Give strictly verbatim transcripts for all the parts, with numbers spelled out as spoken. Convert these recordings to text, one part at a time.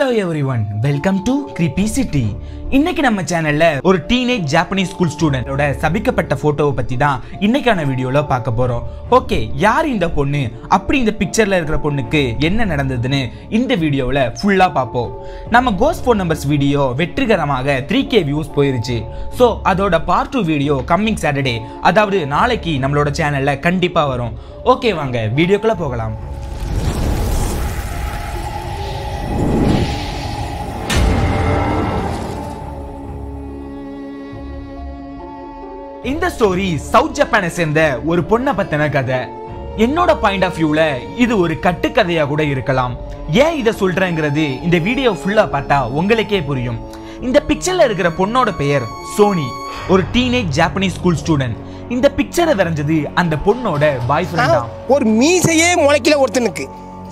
Hello everyone, welcome to Creepy City. இன்னைக்கு நம்ம சேனல்ல ஒரு டீனேஜ் ஜாப்பனீஸ் ஸ்கூல் ஸ்டூடெண்டோட சபிக்கப்பட்ட போட்டோவை பத்தி தான் இன்னைக்கான வீடியோல பார்க்க போறோம். ஓகே, யார் இந்த பொண்ணு, அப்படி இந்த பிக்சர்ல இருக்கிற பொண்ணுக்கு என்ன நடந்ததுன்னு இந்த வீடியோல ஃபுல்லா பார்ப்போம். நம்ம கோஸ்ட் ஃபோன் நம்பர்ஸ் வீடியோ வெற்றிகரமாக த்ரீ கே வியூஸ் போயிருச்சு. ஸோ அதோட part two video coming Saturday, அதாவது நாளைக்கு நம்மளோட சேனல்ல கண்டிப்பா வரும். ஓகே, வாங்க வீடியோக்குள்ள போகலாம். இந்த ஸ்டோரி சவுத் ஜப்பானை சேர்ந்த ஒரு பொண்ணை பத்தின கதை. என்னோட பாயிண்ட் ஆஃப் வியூல இது ஒரு கட்டுக்கதையா கூட இருக்கலாம். ஏன் இதை சொல்றேங்கிறது இந்த வீடியோ ஃபுல்லா பார்த்தா உங்களுக்கே புரியும். இந்த பிக்சர்ல இருக்கிற பொண்ணோட பெயர் சோனி, ஒரு டீனேஜ் ஜாப்பனீஸ் ஸ்கூல் ஸ்டூடெண்ட். இந்த பிக்சரை வரைஞ்சது அந்த பொண்ணோட பாய் ஃப்ரெண்டா. ஒரு மீசையே முளைக்கல ஒருத்தனுக்கு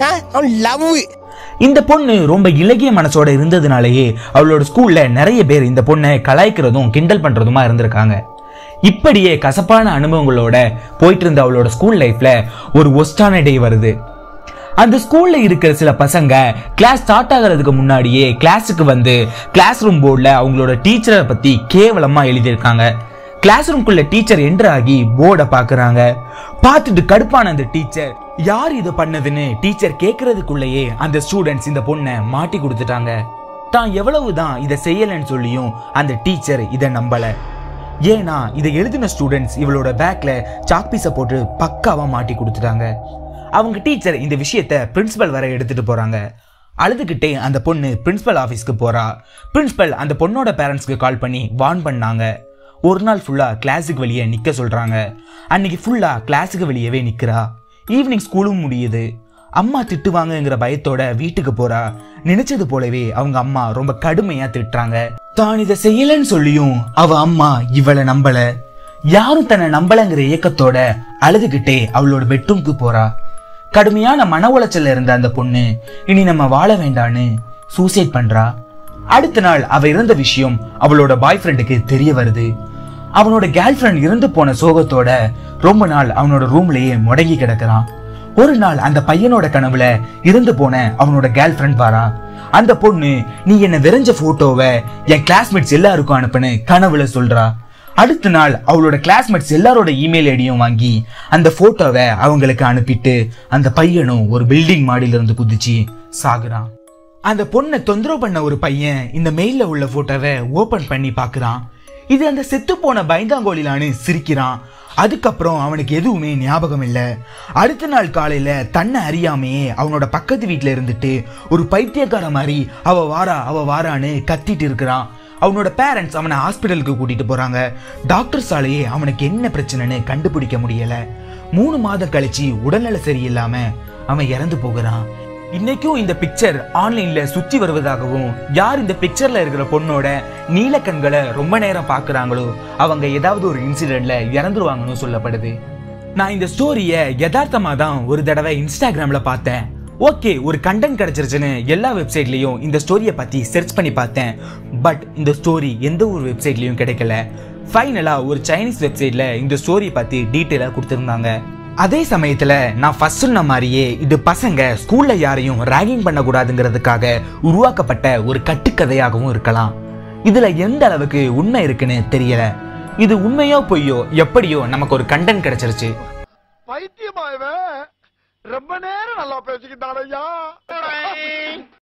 லவ். இந்த பொண்ணு ரொம்ப இலகிய மனசோட இருந்ததுனாலேயே அவளோட ஸ்கூல்ல நிறைய பேர் இந்த பொண்ணை கலாய்க்கிறதும் கிண்டல் பண்றதுமா இருந்திருக்காங்க. இப்படியே கசப்பான அனுபவங்களோட போயிட்டு இருந்த அவளோட ஸ்கூல் லைஃப்ல ஒரு ஒஸ்டான டே வருது. அந்த ஸ்கூல்ல இருக்கிற சில பசங்க கிளாஸ் ஸ்டார்ட் ஆகிறதுக்கு முன்னாடியே கிளாஸுக்கு வந்து கிளாஸ் ரூம் போர்டில் அவங்களோட டீச்சரை பத்தி கேவலமா எழுதியிருக்காங்க. கிளாஸ் ரூம்குள்ள டீச்சர் என்டர் ஆகி போர்டை பாக்குறாங்க. பார்த்துட்டு கடுப்பான அந்த டீச்சர் யார் இதை பண்ணதுன்னு டீச்சர் கேட்கறதுக்குள்ளேயே அந்த ஸ்டூடெண்ட்ஸ் இந்த பொண்ணை மாட்டி கொடுத்துட்டாங்க. தான் எவ்வளவுதான் இதை செய்யலன்னு சொல்லியும் அந்த டீச்சர் இதை நம்பல. ஏன்னா இதை எழுதின ஸ்டூடெண்ட்ஸ் இவளோட பேக்ல சாக் பீஸை போட்டு பக்காவா மாட்டி கொடுத்துட்டாங்க. அவங்க டீச்சர் இந்த விஷயத்த பிரின்சிபல் வர எடுத்துட்டு போறாங்க. அழுதுகிட்டே அந்த பொண்ணு பிரின்சிபல் ஆஃபீஸ்க்கு போறா. பிரின்சிபல் அந்த பொண்ணோட பேரண்ட்ஸ்க்கு கால் பண்ணி வார்ன் பண்ணாங்க. ஒரு நாள் ஃபுல்லா கிளாஸுக்கு வெளியே நிக்க சொல்றாங்க. அன்னைக்கு ஃபுல்லா கிளாஸுக்கு வெளியவே நிக்கிறா. ஈவினிங் ஸ்கூலும் முடியுது. அம்மா திட்டுவாங்கங்கிற பயத்தோட வீட்டுக்கு போறா. நினைச்சது போலவே அவங்க அம்மா ரொம்ப கடுமையா திட்டுறாங்க. தான் இதை செய்யலன்னு சொல்லியும் அவ அம்மா இவளை நம்பல. யாரும் தன்னை நம்பலங்கிற ஏக்கத்தோட அழுதுகிட்டே அவளோட பெட்ரூம்க்கு போறா. கடுமையான மன உளைச்சல்ல இருந்த அந்த பொண்ணு இனி நம்ம வாழ வேண்டான்னு சூசைட் பண்றா. அடுத்த நாள் அவ இறந்த விஷயம் அவளோட பாய் ஃப்ரெண்டுக்கு தெரிய வருது. அவனோட கேர்ள் ஃப்ரெண்ட் இறந்து போன சோகத்தோட ரொம்ப நாள் அவனோட ரூம்லயே முடங்கி கிடக்குறான். ஒரு நாள் அந்த பையனோட கனவுல இறந்து போன அவனோட கேர்ள் ஃப்ரெண்ட் வாரா. அந்த பொண்ணு நீ என்ன விரைஞ்ச போட்டோவை என் கிளாஸ்மேட்ஸ் எல்லாருக்கும் அனுப்புன்னு கனவுல சொல்றா. அடுத்த நாள் அவளோட கிளாஸ்மேட்ஸ் எல்லாரோட இமெயில் ஐடியும் வாங்கி அந்த போட்டோவை அவங்களுக்கு அனுப்பிட்டு அந்த பையனும் ஒரு பில்டிங் மாடியில இருந்து குதிச்சு சாகுறான். அந்த பொண்ணை தொந்தரவு பண்ண ஒரு பையன் இந்த மெயில்ல உள்ள போட்டோவை ஓபன் பண்ணி பாக்குறான். இது அந்த செத்து போன பயந்தாங்கோலிலான்னு சிரிக்கிறான். அதுக்கப்புறம் அவனுக்கு எதுவுமே ஞாபகம் இல்லை. அடுத்த நாள் காலையில தன்னை அறியாமையே அவனோட பக்கத்து வீட்டுல இருந்துட்டு ஒரு பைத்தியக்கார மாதிரி அவ வாரா அவ வாரான்னு கத்திட்டு இருக்கிறான். அவனோட பேரண்ட்ஸ் அவனை ஹாஸ்பிட்டலுக்கு கூட்டிட்டு போறாங்க. டாக்டர்ஸாலேயே அவனுக்கு என்ன பிரச்சனைன்னு கண்டுபிடிக்க முடியல. மூணு மாதம் கழிச்சு உடல்நல சரியில்லாம அவன் இறந்து போகிறான். இன்னைக்கும் இந்த பிக்சர் ஆன்லைன்ல சுத்தி வருவதாகவும், யார் இந்த பிக்சர்ல இருக்கிற பொண்ணோட நீல கண்களை ரொம்ப நேரம் பாக்குறாங்களோ அவங்க ஏதாவது ஒரு இன்சிடென்ட்ல இறந்துருவாங்கன்னு சொல்லப்படுது. நான் இந்த ஸ்டோரிய யதார்த்தமா தான் ஒரு தடவை இன்ஸ்டாகிராம்ல பார்த்தேன். ஓகே, ஒரு கண்டென்ட் கிடைச்சிருச்சுன்னு எல்லா வெப்சைட்லயும் இந்த ஸ்டோரியை பத்தி சர்ச் பண்ணி பார்த்தேன். பட் இந்த ஸ்டோரி எந்த ஒரு வெப்சைட்லயும் கிடைக்கல. ஃபைனலா ஒரு சைனீஸ் வெப்சைட்ல இந்த ஸ்டோரி பத்தி டீட்டெயிலா கொடுத்திருந்தாங்க. அதே சமயத்துல நான் ஃபர்ஸ்ட் சொன்ன மாதிரியே இது பசங்க ஸ்கூல்ல யாரையும் ராகிங் பண்ண கூடாதுங்கிறதுக்காக உருவாக்கப்பட்ட ஒரு கட்டுக்கதையாகவும் இருக்கலாம். இதுல எந்த அளவுக்கு உண்மை இருக்குன்னு தெரியல. இது உண்மையோ பொய்யோ எப்படியோ நமக்கு ஒரு கண்டென்ட் கிடைச்சிருச்சு. பைத்தியமாயவே ரொம்ப நேரம் நல்லா பேசிக்கிட்டாரையா.